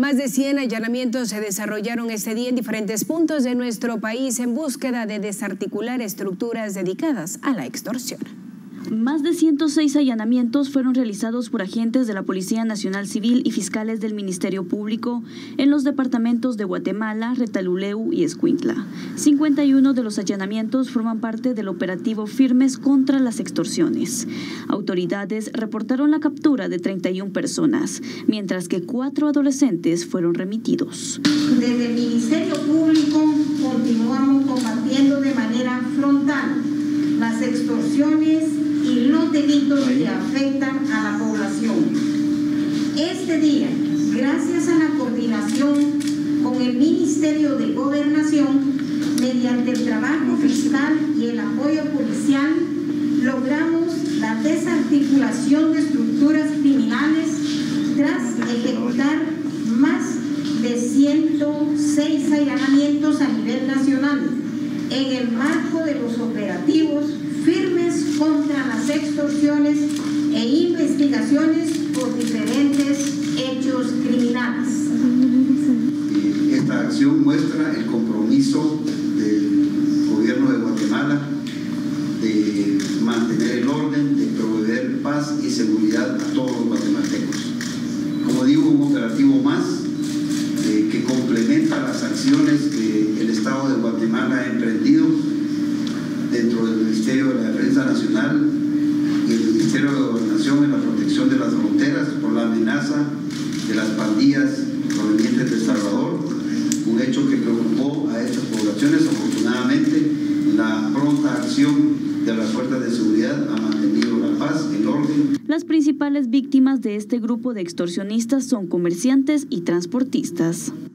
Más de 100 allanamientos se desarrollaron este día en diferentes puntos de nuestro país en búsqueda de desarticular estructuras dedicadas a la extorsión. Más de 106 allanamientos fueron realizados por agentes de la Policía Nacional Civil y fiscales del Ministerio Público en los departamentos de Guatemala, Retalhuleu y Escuintla. 51 de los allanamientos forman parte del operativo Firmes contra las extorsiones. Autoridades reportaron la captura de 31 personas, mientras que 4 adolescentes fueron remitidos. Desde el Ministerio Público continuamos combatiendo de manera frontal las extorsiones y los delitos que afectan a la población. Este día, gracias a la coordinación con el Ministerio de Gobernación, mediante el trabajo fiscal y el apoyo policial, logramos la desarticulación de estructuras criminales tras ejecutar más de 106 allanamientos a nivel nacional en el marco de los operativos Firmes contra las extorsiones e investigaciones por diferentes hechos criminales. Esta acción muestra el compromiso del gobierno de Guatemala de mantener el orden, de proveer paz y seguridad a todos los guatemaltecos. Como digo, un operativo más que complementa las acciones que el Estado de Guatemala ha emprendido dentro del Ministerio de la Defensa Nacional y el Ministerio de Gobernación en la protección de las fronteras por la amenaza de las pandillas provenientes de El Salvador, un hecho que preocupó a estas poblaciones. Afortunadamente, la pronta acción de las fuerzas de seguridad ha mantenido la paz, el orden. Las principales víctimas de este grupo de extorsionistas son comerciantes y transportistas.